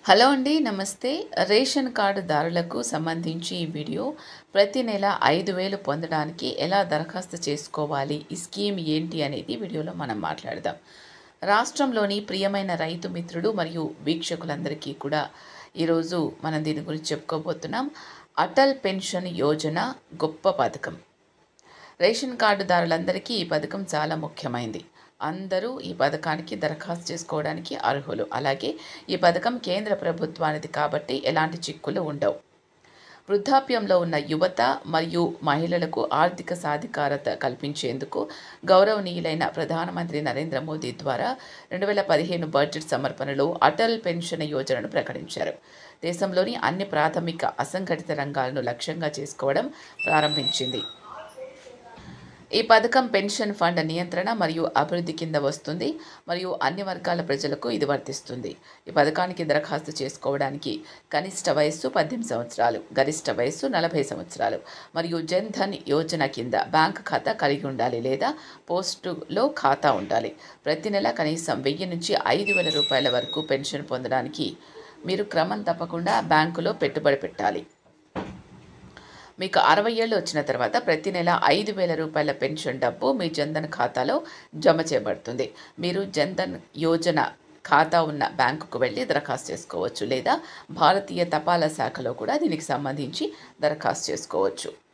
Hello అండి, నమస్తే. Ration కార్డుదారులకు సంబంధించి ఈ వీడియో. ప్రతి నెల 5,000 పొందడానికి ఎలా దరఖాస్తు చేసుకోవాలి, ఈ స్కీమ్ ఏంటి అనేది వీడియోలో మనం మాట్లాడదాం. రాష్ట్రంలోని ప్రియమైన రైతు మిత్రుడు మరియు వీక్షకులందరికీ కూడా ఈరోజు మనం దీని గురించి చెప్పుకోబోతున్నాం. అటల్ పెన్షన్ యోజన గొప్ప పథకం. రేషన్ కార్డుదారులందరికీ ఈ పథకం చాలా ముఖ్యమైనది. అందరూ ఈ పథకానికి దరఖాస్తు చేసుకోవడానికి అర్హులు. అలాగే ఈ పథకం కేంద్ర ప్రభుత్వానిది కాబట్టి ఎలాంటి చిక్కులు ఉండవు. వృద్ధాప్యంలో ఉన్న యువత మరియు మహిళలకు ఆర్థిక సాధికారత కల్పించేందుకు గౌరవనీయులైన ప్రధానమంత్రి నరేంద్ర మోదీ ద్వారా 2015 బడ్జెట్ సమర్పణలో అటల్ పెన్షన్ యోజనను ప్రకటించారు. దేశంలోని అన్ని ప్రాథమిక అసంఘటిత రంగాలను లక్ష్యంగా చేసుకోవడం ప్రారంభించింది. ఈ పథకం పెన్షన్ ఫండ్ నియంత్రణ మరియు అభివృద్ధి కింద వస్తుంది మరియు అన్ని వర్గాల ప్రజలకు ఇది వర్తిస్తుంది. ఈ పథకానికి దరఖాస్తు చేసుకోవడానికి కనిష్ట వయస్సు 18 సంవత్సరాలు, గరిష్ట వయస్సు 40 సంవత్సరాలు మరియు జన్ ధన్ యోజన కింద బ్యాంక్ ఖాతా కలిగి ఉండాలి లేదా పోస్టులో ఖాతా ఉండాలి. ప్రతి నెల కనీసం 1000 నుంచి 5,000 రూపాయల వరకు పెన్షన్ పొందడానికి మీరు క్రమం తప్పకుండా బ్యాంకులో పెట్టుబడి పెట్టాలి. మీకు 60 ఏళ్ళు వచ్చిన తర్వాత ప్రతి నెల 5,000 రూపాయల పెన్షన్ డబ్బు మీ జన్ధన్ ఖాతాలో జమ చేయబడుతుంది. మీరు జన్ధన్ యోజన ఖాతా ఉన్న బ్యాంకుకు వెళ్ళి దరఖాస్తు చేసుకోవచ్చు లేదా భారతీయ తపాలా శాఖలో కూడా దీనికి సంబంధించి దరఖాస్తు చేసుకోవచ్చు.